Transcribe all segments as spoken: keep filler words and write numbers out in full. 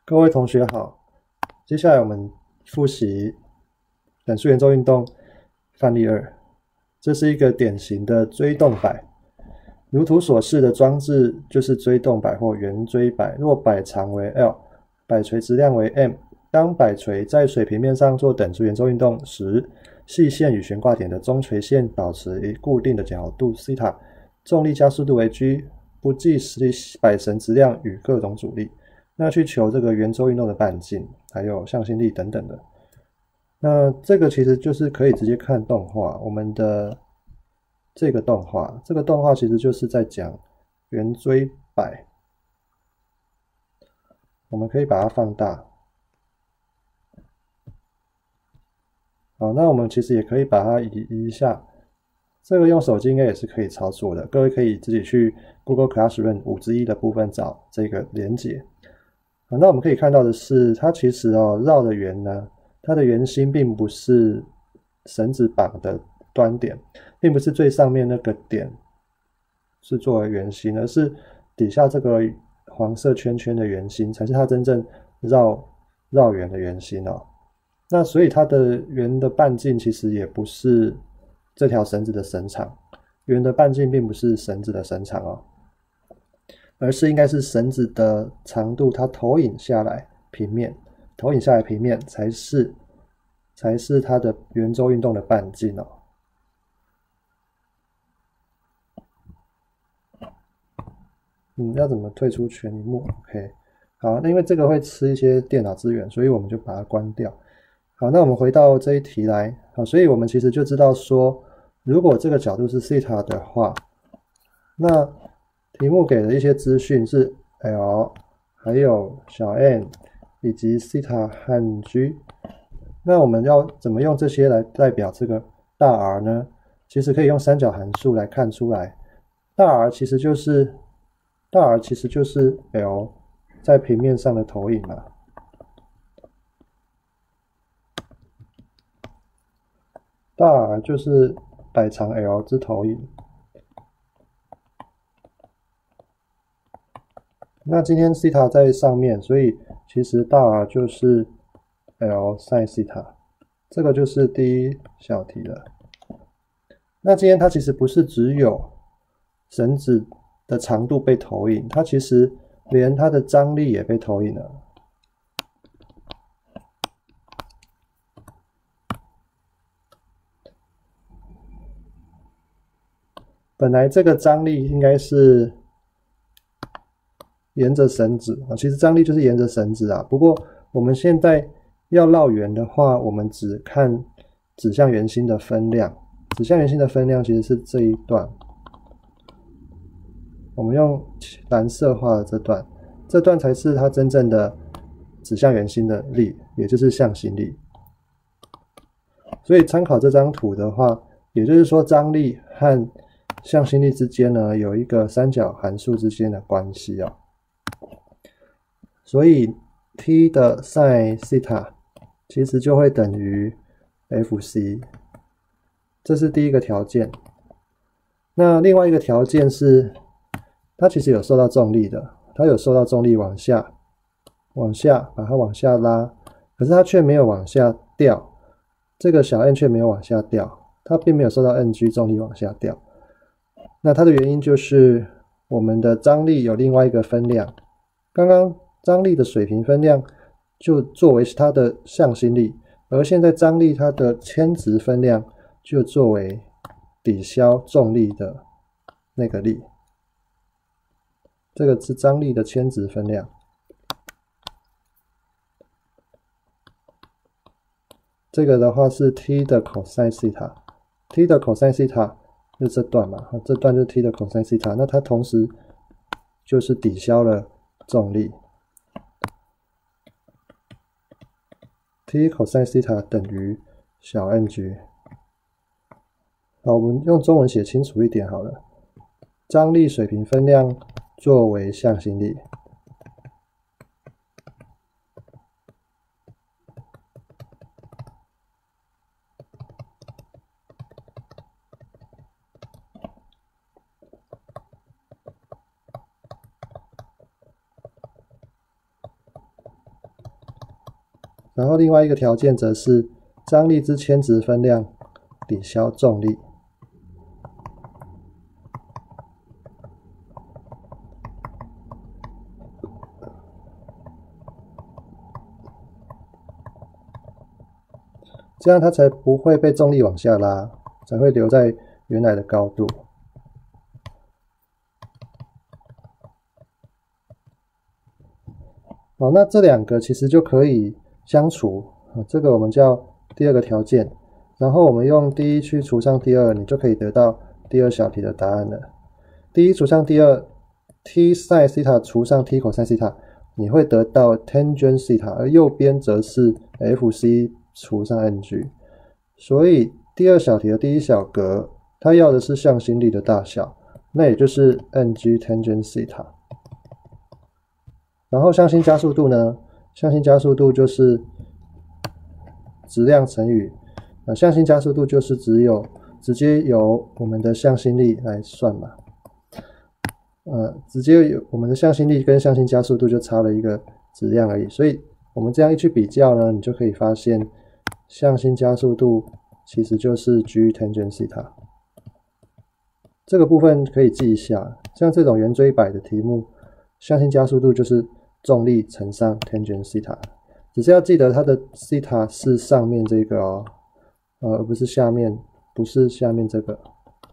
各位同学好，接下来我们复习等速圆周运动范例二。这是一个典型的锥动摆，如图所示的装置就是锥动摆或圆锥摆。若摆长为 L， 摆锤质量为 M， 当摆锤在水平面上做等速圆周运动时，细线与悬挂点的中垂线保持一固定的角度西塔，重力加速度为 G， 不计实际摆绳质量与各种阻力。那去求这个圆周运动的半径，还有向心力等等的。那这个其实就是可以直接看动画，我们的这个动画，这个动画其实就是在讲圆锥摆。我们可以把它放大。好，那我们其实也可以把它移移一下。这个用手机应该也是可以操作的，各位可以自己去 Google Classroom 五之一的部分找这个连结。好，那我们可以看到的是，它其实哦绕的圆呢，它的圆心并不是绳子绑的端点，并不是最上面那个点是作为圆心，而是底下这个黄色圈圈的圆心才是它真正绕绕圆的圆心哦。那所以它的圆的半径其实也不是这条绳子的绳长，圆的半径并不是绳子的绳长哦。而是应该是绳子的长度，它投影下来平面，投影下来平面才是才是它的圆周运动的半径哦。嗯，要怎么退出全荧幕 ？OK， 好，那因为这个会吃一些电脑资源，所以我们就把它关掉。好，那我们回到这一题来，好，所以我们其实就知道说，如果这个角度是西塔的话，那题目给的一些资讯是 L， 还有小 n 以及西塔和 G。那我们要怎么用这些来代表这个大 R 呢？其实可以用三角函数来看出来。大 R 其实就是大 R 其实就是 L 在平面上的投影嘛。大 R 就是摆长 L 之投影。那今天西塔在上面，所以其实大 R 就是 L sin 西塔，这个就是第一小题了。那今天它其实不是只有绳子的长度被投影，它其实连它的张力也被投影了。本来这个张力应该是沿着绳子啊，其实张力就是沿着绳子啊。不过我们现在要绕圆的话，我们只看指向圆心的分量。指向圆心的分量其实是这一段。我们用蓝色画的这段，这段才是它真正的指向圆心的力，也就是向心力。所以参考这张图的话，也就是说张力和向心力之间呢，有一个三角函数之间的关系啊。所以 t 的 sin 西塔其实就会等于 Fc， 这是第一个条件。那另外一个条件是，它其实有受到重力的，它有受到重力往下，往下把它往下拉，可是它却没有往下掉，这个小 n 却没有往下掉，它并没有受到 Ng 重力往下掉。那它的原因就是我们的张力有另外一个分量，刚刚张力的水平分量就作为它的向心力，而现在张力它的牵值分量就作为抵消重力的那个力，这个是张力的牵值分量。这个的话是 t 的 cos 西塔 ，t 的 cos 西塔就这段嘛，这段就是 t 的 cos 西塔，那它同时就是抵消了重力。t cos 西塔等于小 Ng。好，我们用中文写清楚一点好了。张力水平分量作为向心力。 然后另外一个条件则是张力之牵值分量抵消重力。这样它才不会被重力往下拉，才会留在原来的高度。好，那这两个其实就可以相除，这个我们叫第二个条件。然后我们用第一去除上第二，你就可以得到第二小题的答案了。第一除上第二 ，t sin θ 除上 t cos θ， 你会得到 tangent θ， 而右边则是 fc 除上 ng。所以第二小题的第一小格，它要的是向心力的大小，那也就是 ng tangent θ。然后向心加速度呢？向心加速度就是质量乘以呃，向心加速度就是只有直接由我们的向心力来算嘛。呃，直接有我们的向心力跟向心加速度就差了一个质量而已，所以我们这样一去比较呢，你就可以发现向心加速度其实就是 g tangent θ。这个部分可以记一下，像这种圆锥摆的题目，向心加速度就是重力乘上 tangent θ， 只是要记得它的 θ 是上面这个哦，呃，而不是下面，不是下面这个。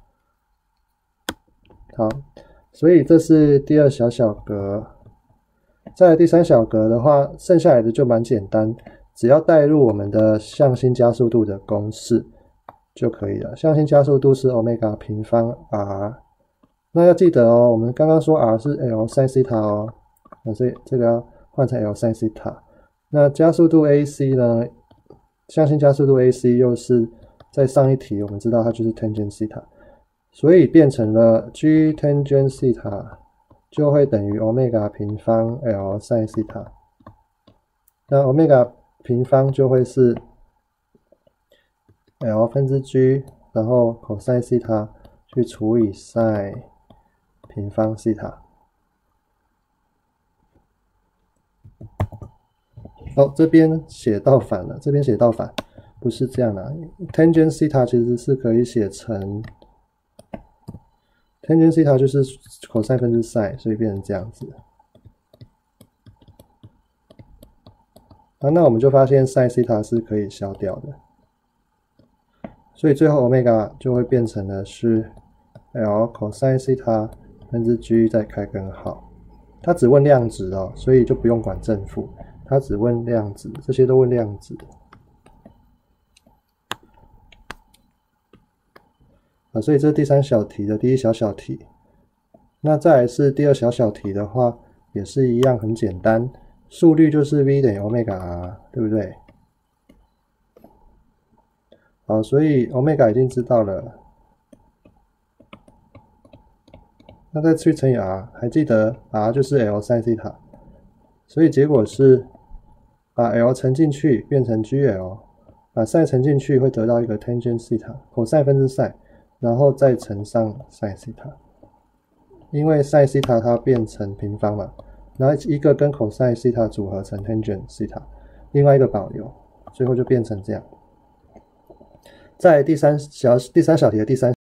好，所以这是第二小小格。再来第三小格的话，剩下来的就蛮简单，只要代入我们的向心加速度的公式就可以了。向心加速度是 omega 平方 r， 那要记得哦，我们刚刚说 r 是 L sin θ 哦，那所以这个要换成 L sin θ。那加速度 ac 呢？向心加速度 ac 又是在上一题我们知道它就是 tangent θ， 所以变成了 g tangent θ 就会等于 omega 平方 L sin θ。那 omega 平方就会是 L 分之 g， 然后 cos θ 去除以 sin 平方 θ。哦，这边写倒反了，这边写倒反，不是这样的。tangent θ 其实是可以写成 tangent θ 就是 cos 分之 sin， 所以变成这样子。啊，那我们就发现 sin θ 是可以消掉的，所以最后 omega 就会变成的是 L cos θ 分之 g 再开根号。它只问量值哦，所以就不用管正负。它只问量值，这些都问量值。啊，所以这是第三小题的第一小小题。那再来是第二小小题的话，也是一样很简单，速率就是 v 等于 omega r， 对不对？好，所以 omega 已经知道了。那再去乘以 r， 还记得 r 就是 L sin θ， 所以结果是把 L 乘进去变成 G L， 把 sin 乘进去会得到一个 tangent θ cos 分之 sin， 然后再乘上 sin θ， 因为 sin θ 它变成平方嘛，然后一个跟 cos θ 组合成 tangent θ， 另外一个保留，最后就变成这样。在第三小第三小题的第三